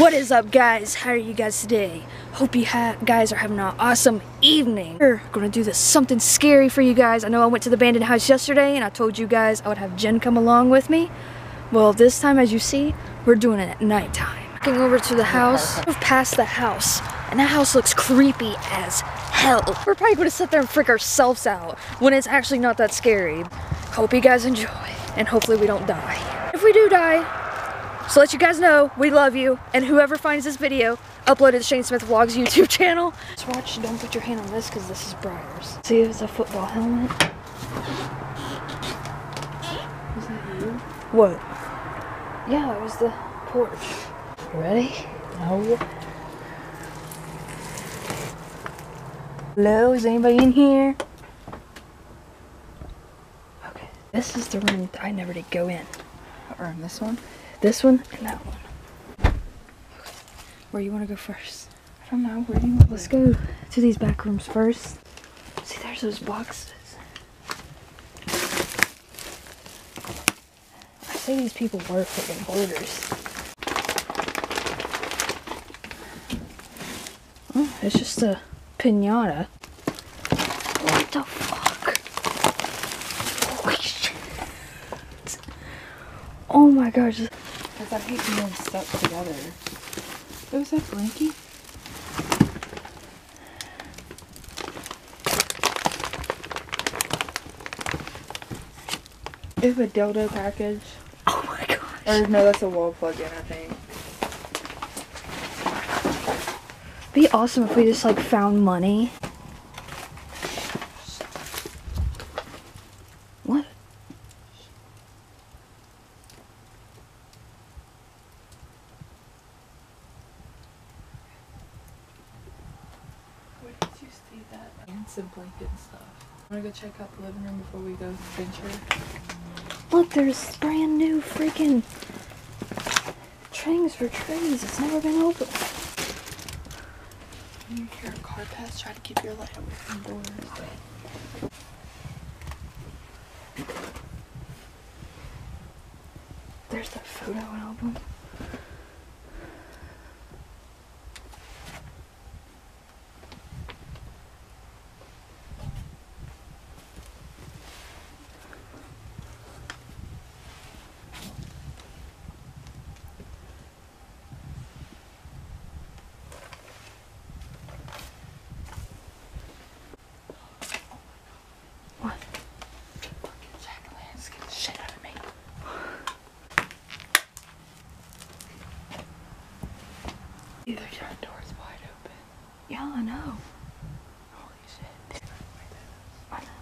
What is up, guys? How are you guys today? Hope you guys are having an awesome evening. We're gonna do this something scary for you guys. I know I went to the abandoned house yesterday and I told you guys I would have Jen come along with me. Well, this time, as you see, we're doing it at nighttime. Walking over to the house, we've passed the house, and that house looks creepy as hell. We're probably gonna sit there and freak ourselves out when it's actually not that scary. Hope you guys enjoy, and hopefully we don't die. If we do die, so let you guys know, we love you, and whoever finds this video, upload it to Shane Smith Vlogs YouTube channel. Just watch, don't put your hand on this because this is Briar's. See if it's a football helmet. Was that you? What? Yeah, it was the porch. You ready? No. Hello, is anybody in here? Okay, this is the room I never did go in. Or in this one? This one and that one. Okay. Where you want to go first? I don't know. Where do you want Let's go to these back rooms first. See, there's those boxes. I say these people were freaking hoarders. Oh, it's just a pinata. What the fuck? Holy shit. Oh my gosh. Because I hate being stuck together. Oh, is that blankie? We have a dildo package. Oh my gosh. Or no, that's a wall plug-in, I think. Be awesome if we just like found money. What? Where did you see that? And some blanket and stuff. Wanna go check out the living room before we go venture? Look, there's brand new freaking trays for trees. It's never been opened. When you hear a car pass, try to keep your light away from doors. There's that photo album. What? Jacqueline scared the shit out of me. The front door's wide open. Yeah, I know. Holy shit. I know.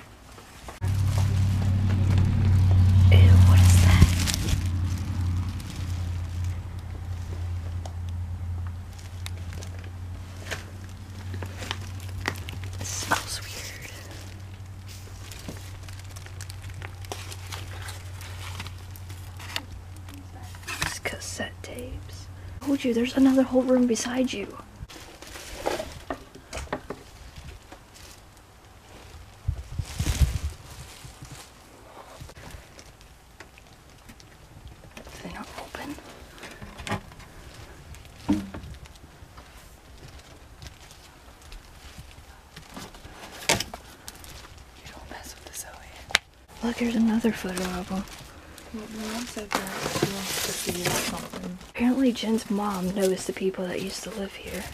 Ew, what is that? It smells weird. It's cassette tapes. I told you, there's another whole room beside you. They're not open. You don't mess with the Zoe. Look, there's another photo album. Well, my mom said that she wants to see something. Apparently Jen's mom knows the people that used to live here.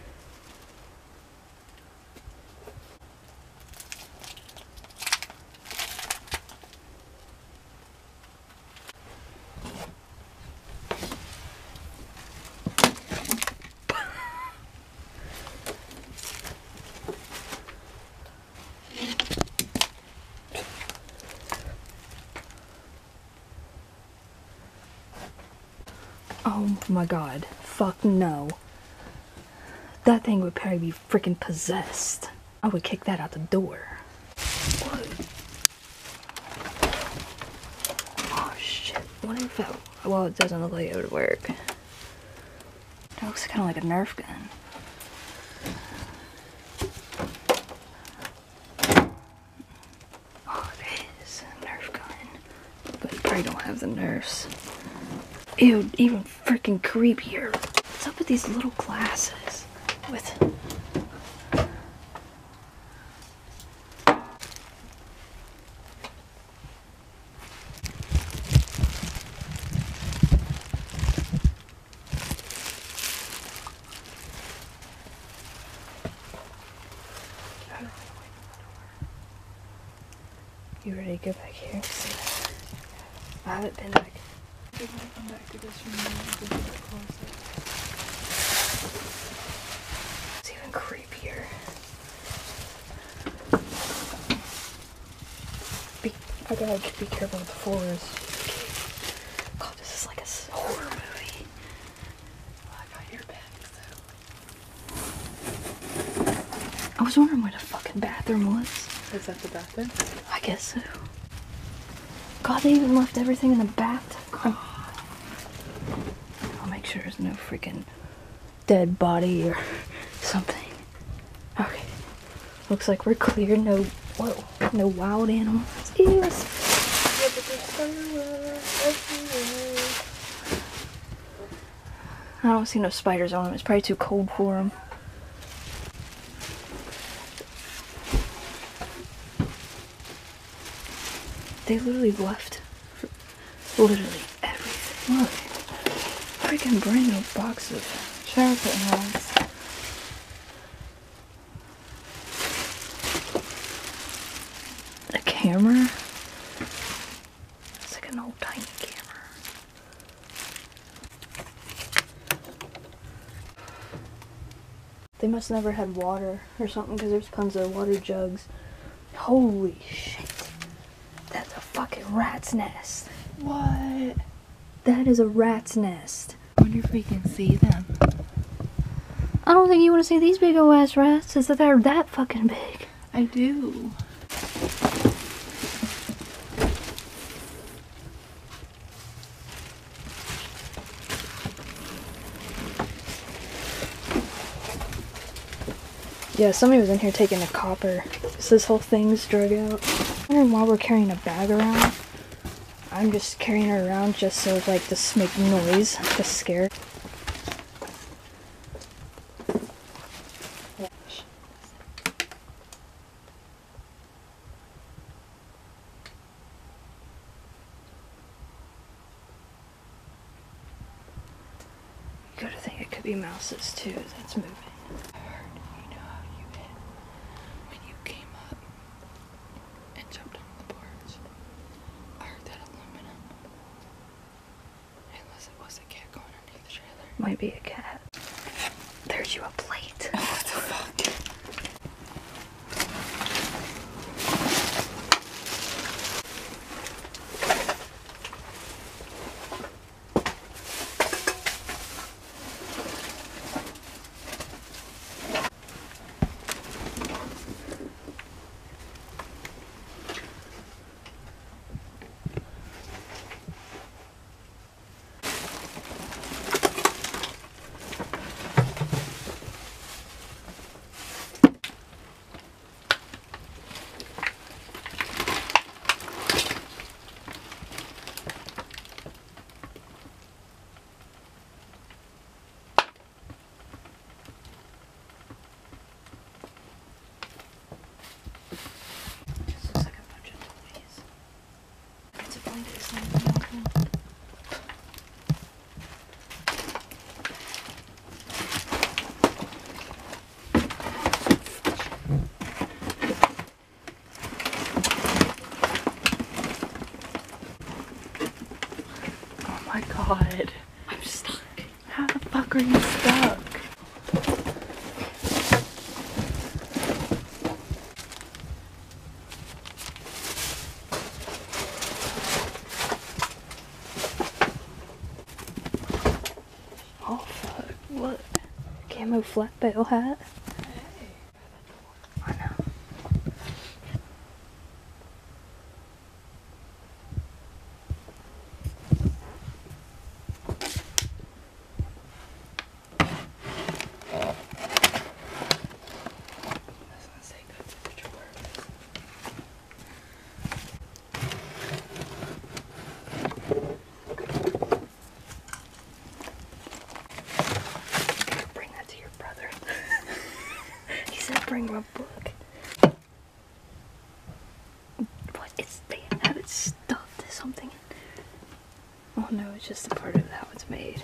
Oh my god. Fuck no. That thing would probably be freaking possessed. I would kick that out the door. What? Oh shit. What if that... Well, it doesn't look like it would work. It looks kind of like a Nerf gun. Oh, it is a Nerf gun. But you probably don't have the Nerfs. Ew, even freaking creepier. What's up with these little glasses? With you ready to go back here? I haven't been back. We're gonna come back to this room and go to the closet. It's even creepier. I gotta be careful with the floors. God, this is like a horror movie. Well, I got your bags though. I was wondering where the fucking bathroom was. Is that the bathroom? I guess so. God, they even left everything in the bathtub. I'll make sure there's no freaking dead body or something. Okay. Looks like we're clear. No, whoa, no wild animals. Ew. I don't see no spiders on them. It's probably too cold for them. They literally left literally everything. Look. Freaking brand new box of shower curtain rods. A camera? It's like an old tiny camera. They must never had water or something because there's tons of water jugs. Holy shit. That's a fucking rat's nest. What? That is a rat's nest. I wonder if we can see them. I don't think you want to see these big ol' ass rats. Is that they're that fucking big. I do. Yeah, somebody was in here taking the copper. This whole thing's drug out. I'm wondering why we're carrying a bag around. I'm just carrying her around just so like to make noise, to scare. You gotta think it could be mouses too that's moving. I heard, you know how you hit when you came up and jumped on the porch. I heard that aluminum. Unless it was a cat going underneath the trailer. Might be a cat. There's you a plate. What the fuck? Just looks like a bunch of toys. It's a blanket, it's not even open. Oh my god. I'm stuck. How the fuck are you stuck? Oh fuck, what? Camo flat bale hat? I know. That's not say go to the drawers. they have it stuffed or something. Oh no, it's just a part of how it's made.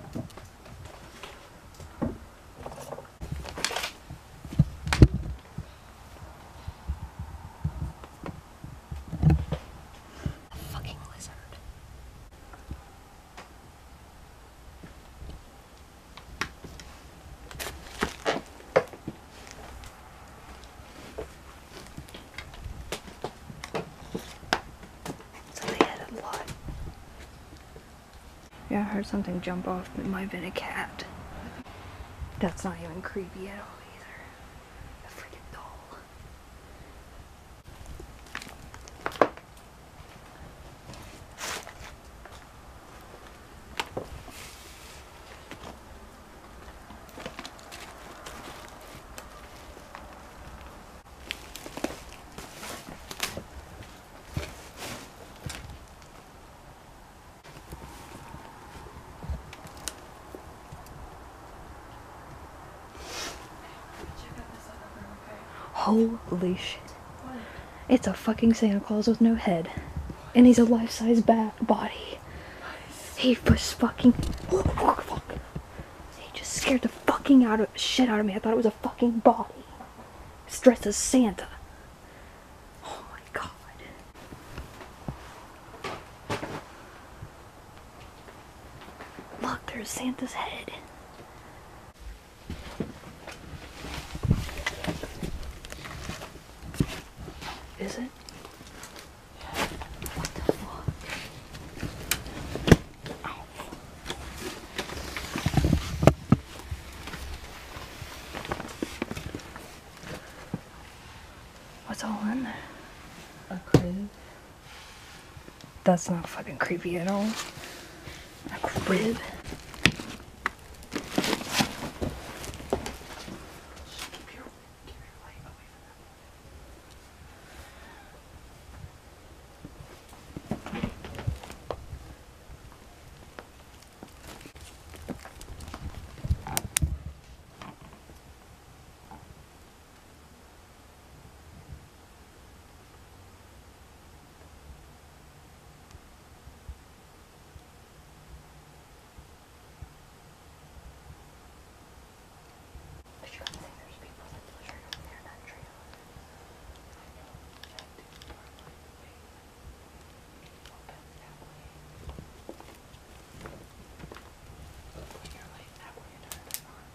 A fucking lizard. So they had a lot. Yeah, I heard something jump off. It might have been a cat. That's not even creepy at all either. A freaking doll. Holy shit. What? It's a fucking Santa Claus with no head. And he's a life-size body. He was fucking... Oh, fuck. He just scared the fucking shit out of me. I thought it was a fucking body. It's dressed as Santa. Oh my god. Look, there's Santa's head. Is it? What the fuck? Ow. What's all in there? A crib. That's not fucking creepy at all. A crib? Keep your light away from that. But you gotta think there's people that live right over there in that trailer. Put your light that way and turn it on.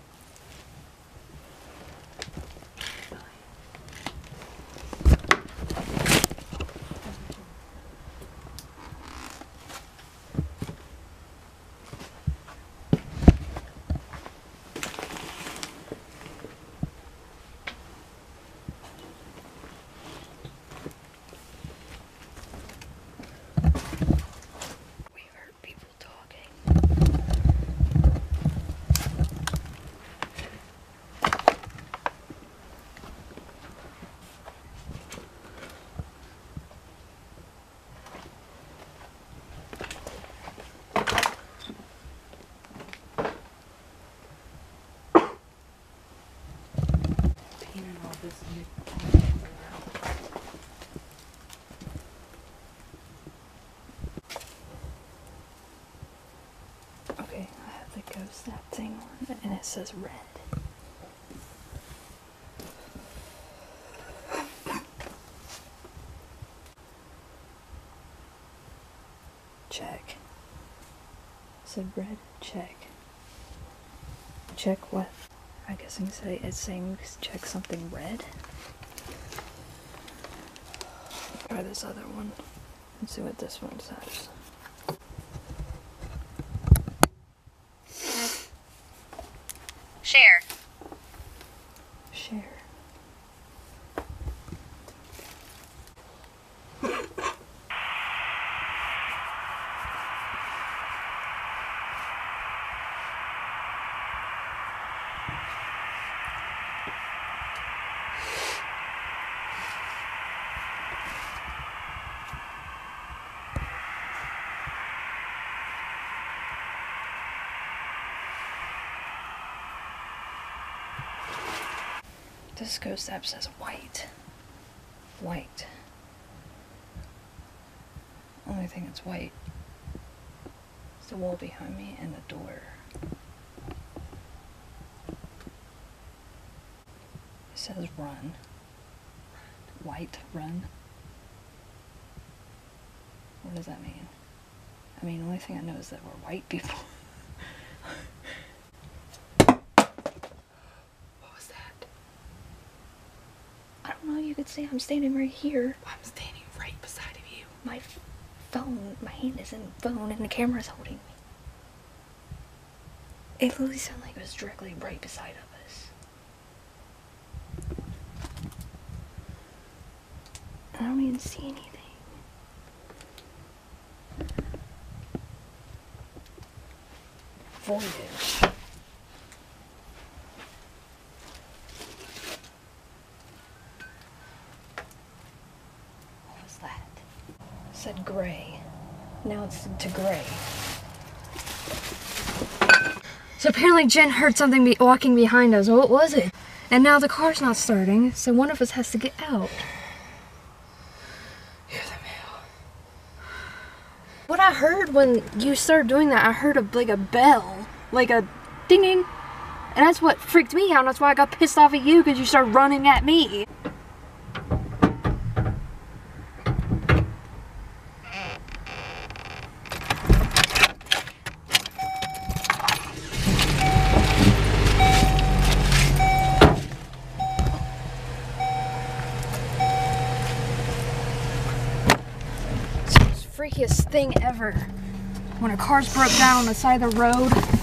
We heard people talking. Painting all this new Okay, I have the ghost app thing on, and it says red. Check. Said red, check. Check what? I guess I can say it's saying check something red. Try this other one and see what this one says. Share. Share. This ghost app says white. White. Only thing that's white is the wall behind me and the door. It says run. White run. What does that mean? I mean, the only thing I know is that we're white people. What was that? I don't know, you could say I'm standing right here. I'm standing right beside of you. My phone, my hand is in the phone and the camera's holding me. It literally sounded like it was directly right beside of us. I don't even see anything. Voyage. What was that? It said gray. Now it's to gray. So apparently Jen heard something walking behind us. What was it? And now the car's not starting, so one of us has to get out. Hear the mail. What I heard when you started doing that, I heard like a bell. Like a ding ding. And that's what freaked me out, and that's why I got pissed off at you, because you started running at me. It's the freakiest thing ever. When a car's broke down on the side of the road,